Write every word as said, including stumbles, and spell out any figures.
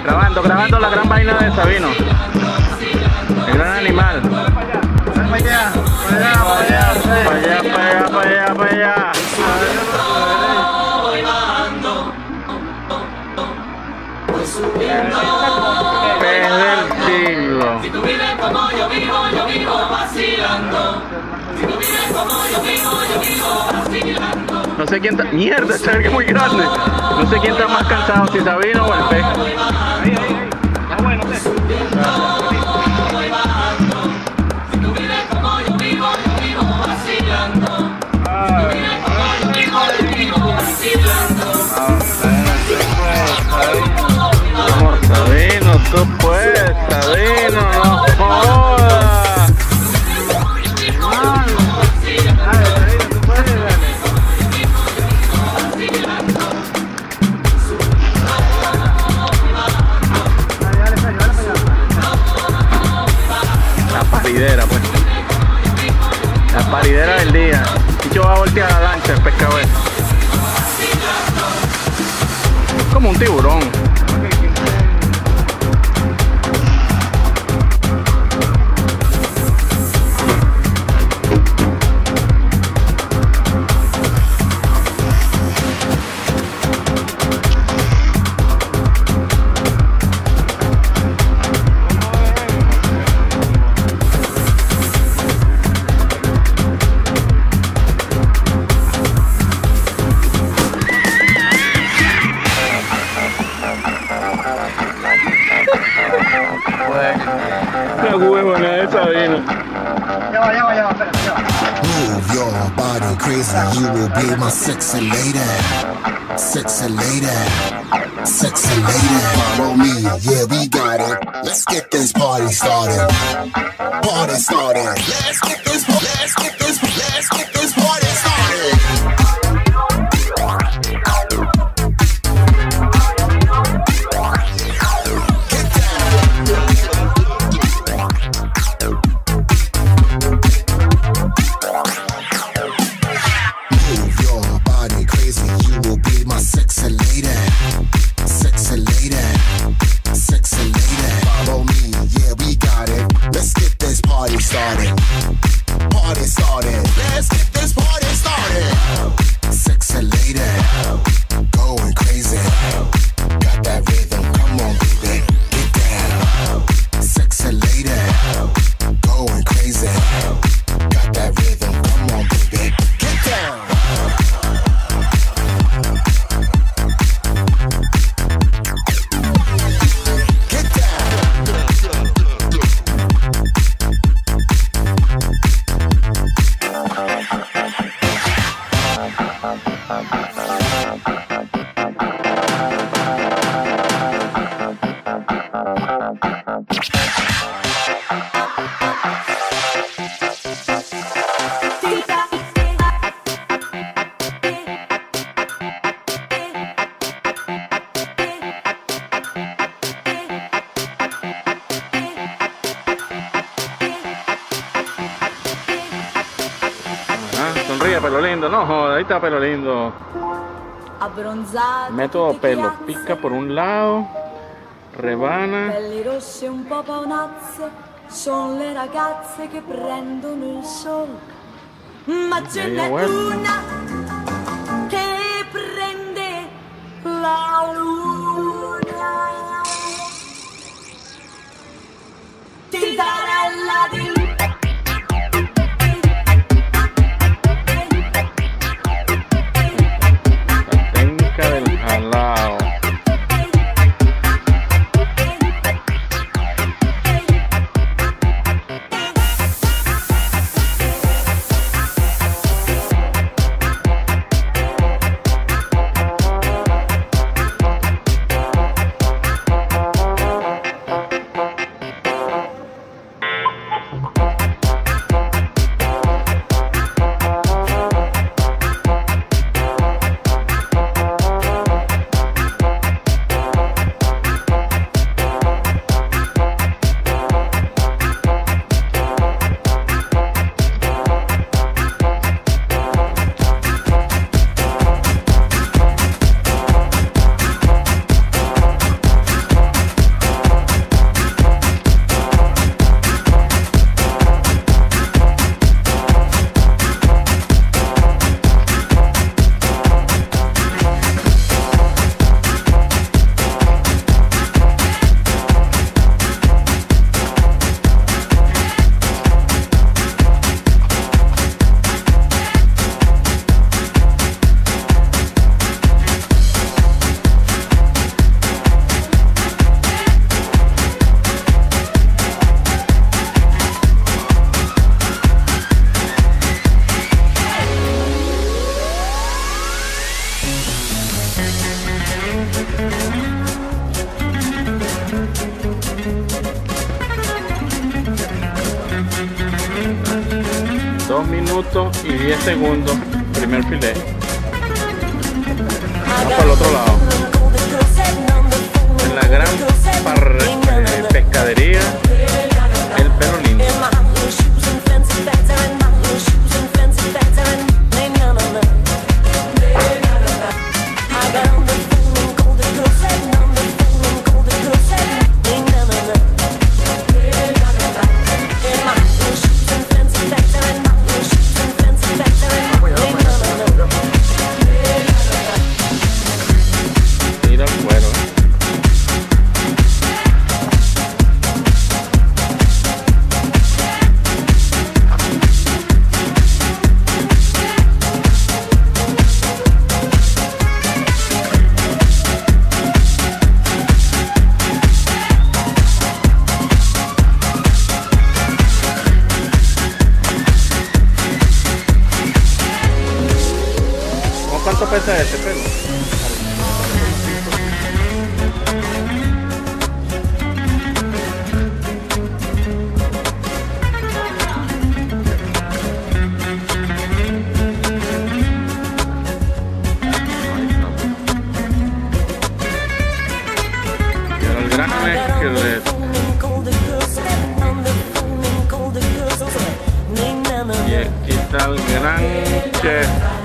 Grabando, grabando la gran vaina de Sabino. El gran animal. Para allá, para allá, para allá, Para allá, para allá, para allá, para allá. Pez del siglo. Si tú vives como yo vivo, yo vivo vacilando. Si tú vives como yo vivo, yo vivo vacilando. No sé quién está... Mierda, este es muy grande. No sé quién está más cansado, si Sabino o el pez. ahí, ahí, ahí. Está bueno, ¿sí? Voy bajando. Si tú vives como yo vivo, yo vivo vacilando. Si tú vives como yo vivo, yo vivo vacilando. Vamos, Sabino, tú puedes, Sabino, no jodas. La paridera, pues. La paridera del día. Chicho va a voltear la lancha, el pescador. Es como un tiburón. La huevona de Sabino. Ya va, ya va, ya va, espera, ya va. Move your body crazy, you will be my sexy lady, sexy lady, sexy lady. Follow me, yeah we got it. Let's get this party started, party started. Let's get this, let's get this, let's get this party started. Sonríe, pelo lindo, no joda, ahí está pelo lindo. Método pelo, pica por un lado, rebana. Pelli rosse un po' paonazze, sono le ragazze che prendono il sole. Ma ce n'è una che prende la luna. Tintarella di luna. Del jalao. Dos minutos y diez segundos. Primer filé. Vamos para el otro lado. En la gran par eh, pescadería El Pelo Lindo. Mira el cuero. ¿Cuánto pesa este pelo? Pero el gran mezcla. Y aquí está el gran chef.